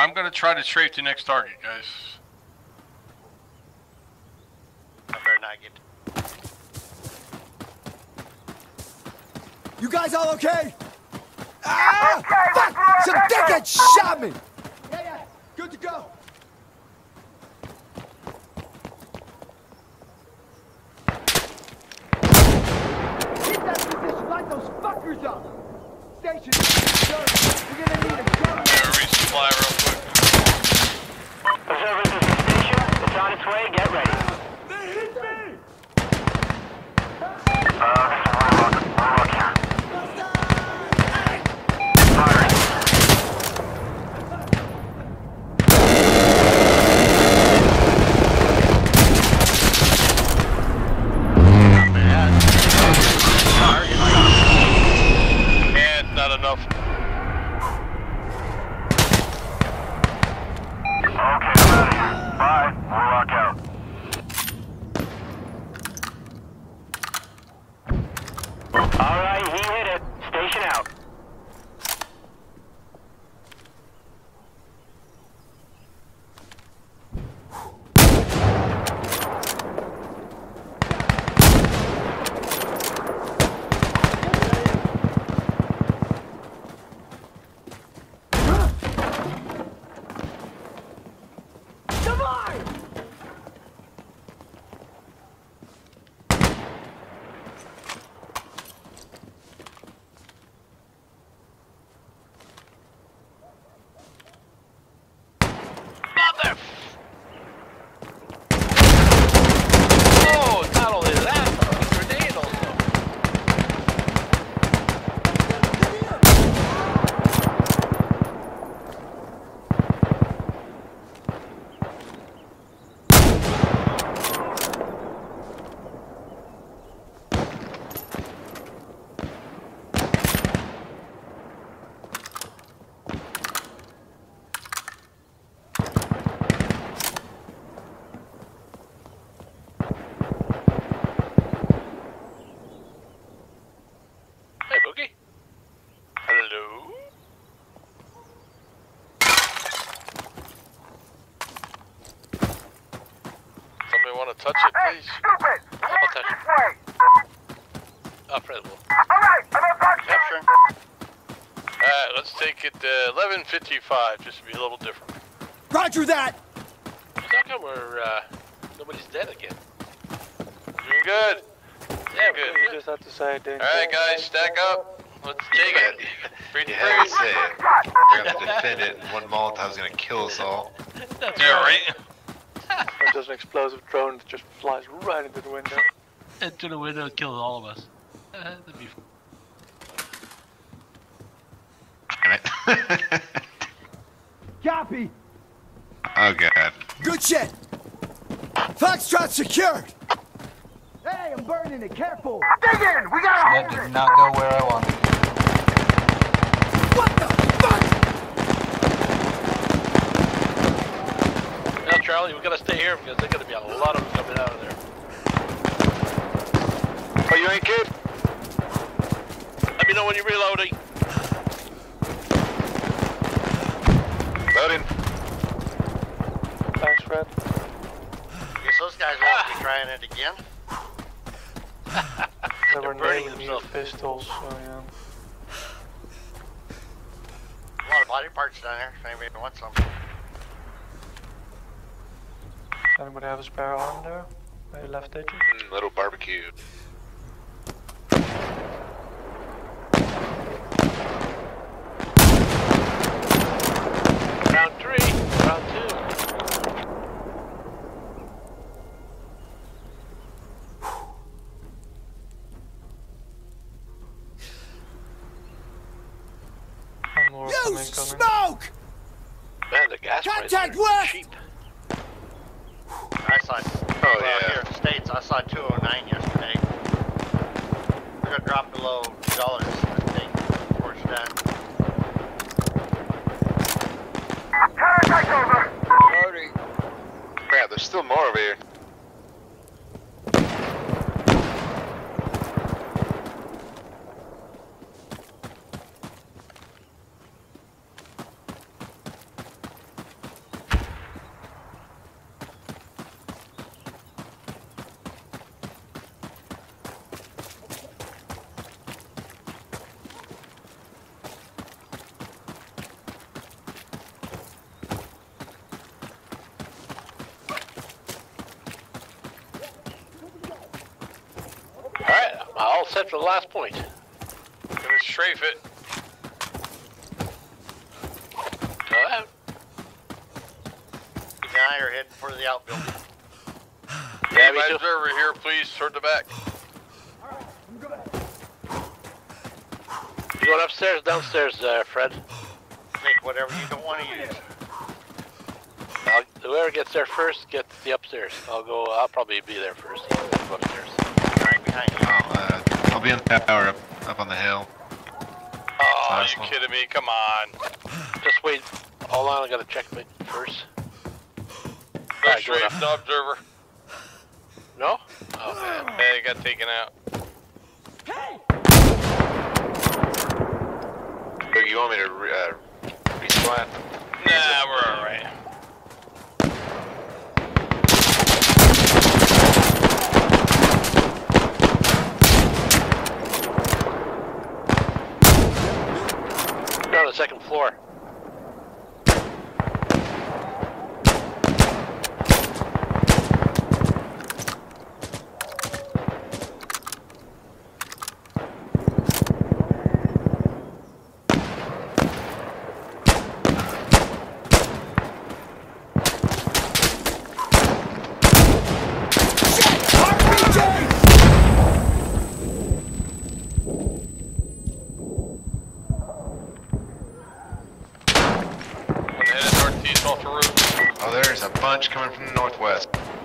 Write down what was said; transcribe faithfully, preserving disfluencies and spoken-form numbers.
I'm gonna try to strafe the next target, guys. I better not get. You guys all okay? Ah! Okay, fuck! Some dickhead shot me! Yeah, yeah, good to go. Keep that position, light those fuckers up! Station, sir, we're gonna need a gun. I'm gonna resupply real quick. Observer, this is the station. It's on its way. Get ready. They hit me! Uh, this is Warlock. Warlock here. Firing. And not enough. Okay, ready. Bye. Warlock out. Alright, he hit it. Station out. Come on! Mother! Oh, not only that, but a grenade also. Hey, Boogie. Hello? Somebody want to touch it, please? Stupid! I'll touch it. This way! Oh, Fred will. Alright, I'm on box. Capture. Alright, let's take it uh, eleven fifty-five, just to be a little different. Roger that! How come we're, uh, nobody's dead again? Doing good. Yeah, good. You just have to say it, didn't Alright, guys, stack up. Let's take it. Free to You had to free. say it. We're gonna defend it, and one Molotov's gonna kill us all. That's yeah, right. Or just an explosive drone that just flies right into the window. Into the window and kills all of us. Uh, that'd be fun. Damn it. Copy! Oh god. Good shit! Foxtrot secured! Hey, I'm burning it, careful! Dig in! We gotta That hold did it! not go where I wanted. What the fuck? Now, Charlie, we gotta stay here because there's gonna be a lot of them coming out of there. Oh, you ain't good? Let me know when you're reloading. Loading. Thanks, Fred. Guess those guys won't be trying it again. They were burning naming themselves. these pistols, so yeah. A lot of body parts down there, if anybody wants some. Does anybody have a spare arm there? Maybe left digit? Mm, little barbecue. Round three, round two. One more of them You incoming. smoke! Man, the gas Contact prices are left! cheap. I saw, oh well, yeah. here in the States, I saw two oh nine yesterday. We're gonna drop below two dollars, I think, before it's done. Contact over! Party. Crap, there's still more over here. Central, last point. Gonna strafe it. Go out. Keep an eye or heading for the outbuilding. Yeah, me My too. observer here, please, toward the back. You going upstairs, downstairs, uh, Fred? Take whatever you don't want to use. I'll, whoever gets there first gets the upstairs. I'll go. I'll probably be there first. I'll go upstairs. Right behind you. I'll, uh, I'll be in the tower up, up on the hill. Oh, Last you one. kidding me? Come on. Just wait. Hold on. I gotta check it first. No Alright, go strafe, now. no observer. No? Oh man. Yeah, he got taken out. Boogie, you want me to re uh, respawn? Nah, we're alright. You're on the second floor. One headed northeast off the roof. Oh, there's a bunch coming from the northwest.